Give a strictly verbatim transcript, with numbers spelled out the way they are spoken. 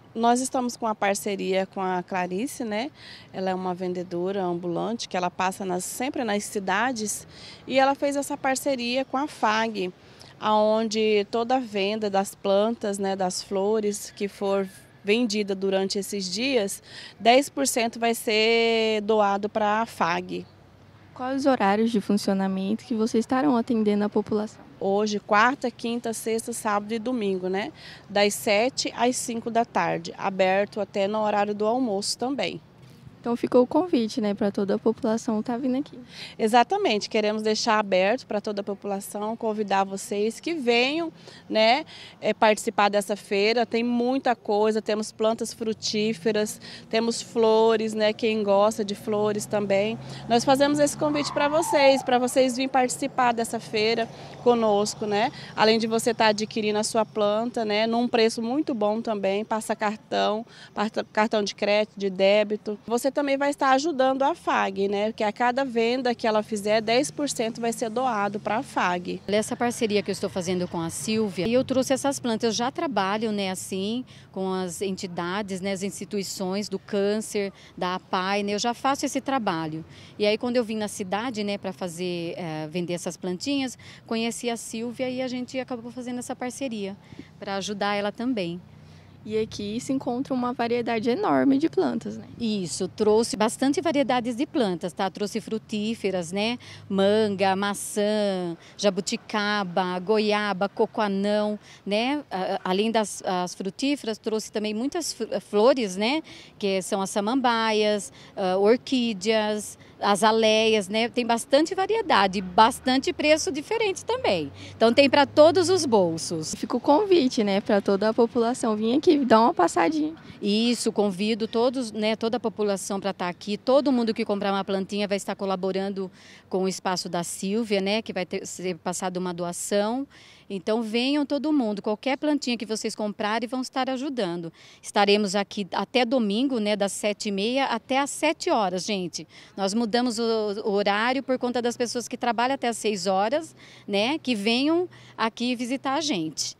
Nós estamos com uma parceria com a Clarice, né? Ela é uma vendedora ambulante que ela passa nas, sempre nas cidades e ela fez essa parceria com a FAG, aonde toda a venda das plantas, né, das flores que for vendida durante esses dias, dez por cento vai ser doado para a FAG. Quais os horários de funcionamento que vocês estarão atendendo a população? Hoje, quarta, quinta, sexta, sábado e domingo, né? Das sete às cinco da tarde, aberto até no horário do almoço também. Então ficou o convite, né, para toda a população estar vindo aqui. Exatamente, queremos deixar aberto para toda a população, convidar vocês que venham, né, é, participar dessa feira. Tem muita coisa, temos plantas frutíferas, temos flores, né, quem gosta de flores também. Nós fazemos esse convite para vocês, para vocês virem participar dessa feira conosco, né? Além de você estar adquirindo a sua planta, né, num preço muito bom também, passa cartão, cartão de crédito, de débito. Você também vai estar ajudando a FAG, né? Porque a cada venda que ela fizer, dez por cento vai ser doado para a FAG. Essa parceria que eu estou fazendo com a Silvia, e eu trouxe essas plantas, eu já trabalho, né, assim, com as entidades, né, as instituições do câncer, da APAI, né, eu já faço esse trabalho. E aí quando eu vim na cidade, né, para fazer, é, vender essas plantinhas, conheci a Silvia e a gente acabou fazendo essa parceria para ajudar ela também. E aqui se encontra uma variedade enorme de plantas, né? Isso, trouxe bastante variedades de plantas, tá? Trouxe frutíferas, né? Manga, maçã, jabuticaba, goiaba, coco-anão, né? Além das as frutíferas, trouxe também muitas flores, né? Que são as samambaias, orquídeas, azaleias, né? Tem bastante variedade, bastante preço diferente também. Então tem para todos os bolsos. Fica o convite, né, para toda a população vir aqui, dar uma passadinha. Isso, convido todos, né, toda a população para estar aqui. Todo mundo que comprar uma plantinha vai estar colaborando com o espaço da Silvia, né, que vai ter, ser passado uma doação. Então venham todo mundo, qualquer plantinha que vocês comprarem vão estar ajudando. Estaremos aqui até domingo, né, das sete e meia até às sete horas, gente. Nós mudamos o, o horário por conta das pessoas que trabalham até às seis horas, né, que venham aqui visitar a gente.